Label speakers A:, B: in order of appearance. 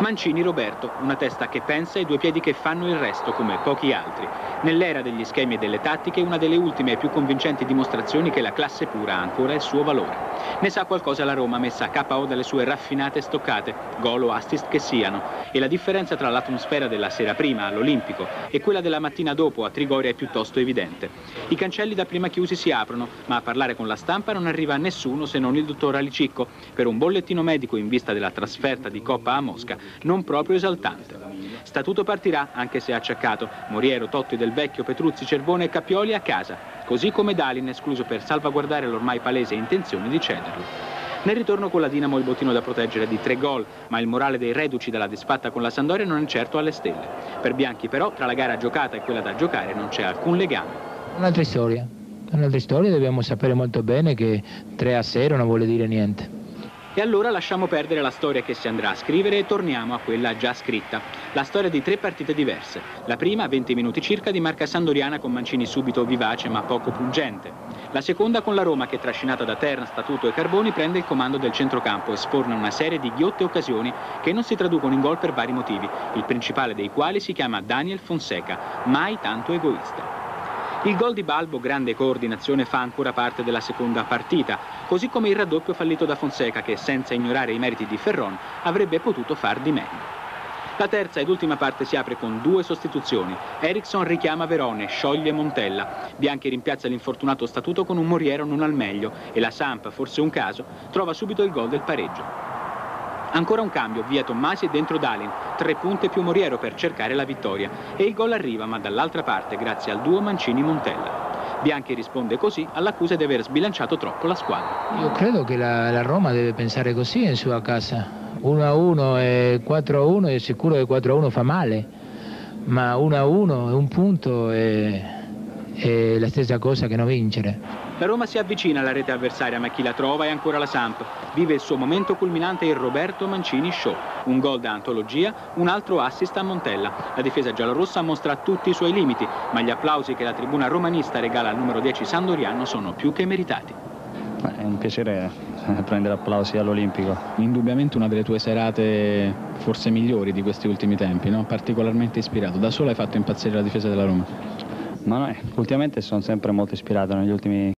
A: Mancini Roberto, una testa che pensa e due piedi che fanno il resto come pochi altri. Nell'era degli schemi e delle tattiche, una delle ultime e più convincenti dimostrazioni che la classe pura ha ancora il suo valore. Ne sa qualcosa la Roma, messa a KO dalle sue raffinate stoccate, gol o assist che siano. E la differenza tra l'atmosfera della sera prima all'Olimpico e quella della mattina dopo a Trigoria è piuttosto evidente. I cancelli da prima chiusi si aprono, ma a parlare con la stampa non arriva nessuno se non il dottor Alicicco, per un bollettino medico in vista della trasferta di Coppa a Mosca, non proprio esaltante. Statuto partirà, anche se acciaccato, Moriero, Totti, Del Vecchio, Petruzzi, Cervone e Cappioli a casa, così come Dalin escluso per salvaguardare l'ormai palese intenzione di cederlo. Nel ritorno con la Dinamo il bottino da proteggere di 3 gol, ma il morale dei reduci dalla disfatta con la Sampdoria non è certo alle stelle. Per Bianchi però, tra la gara giocata e quella da giocare non c'è alcun legame.
B: Un'altra storia, dobbiamo sapere molto bene che 3-0 non vuole dire niente.
A: E allora lasciamo perdere la storia che si andrà a scrivere e torniamo a quella già scritta. La storia di 3 partite diverse. La prima, 20 minuti circa, di marca sandoriana con Mancini subito vivace ma poco pungente. La seconda con la Roma che, trascinata da Terna, Statuto e Carboni, prende il comando del centrocampo e sforna una serie di ghiotte occasioni che non si traducono in gol per vari motivi, il principale dei quali si chiama Daniel Fonseca, mai tanto egoista. Il gol di Balbo, grande coordinazione, fa ancora parte della seconda partita, così come il raddoppio fallito da Fonseca che, senza ignorare i meriti di Ferron, avrebbe potuto far di meglio. La terza ed ultima parte si apre con 2 sostituzioni. Eriksson richiama Verone, scioglie Montella. Bianchi rimpiazza l'infortunato Statuto con un Moriero non al meglio e la Samp, forse un caso, trova subito il gol del pareggio. Ancora un cambio, via Tommasi e dentro Dalin, 3 punte più Moriero per cercare la vittoria. E il gol arriva, ma dall'altra parte, grazie al duo Mancini-Montella. Bianchi risponde così all'accusa di aver sbilanciato troppo la squadra.
B: Io credo che la Roma deve pensare così in sua casa. 1-1 e 4-1 è sicuro che 4-1 fa male, ma 1-1 è un punto è la stessa cosa che non vincere.
A: La Roma si avvicina alla rete avversaria, ma chi la trova è ancora la Samp. Vive il suo momento culminante il Roberto Mancini Show. Un gol da antologia, un altro assist a Montella. La difesa giallorossa mostra tutti i suoi limiti, ma gli applausi che la tribuna romanista regala al numero 10 sandoriano sono più che meritati.
C: È un piacere prendere applausi all'Olimpico.
D: Indubbiamente una delle tue serate forse migliori di questi ultimi tempi, no? Particolarmente ispirato. Da solo hai fatto impazzire la difesa della Roma.
C: Ma no, ultimamente sono sempre molto ispirato negli ultimi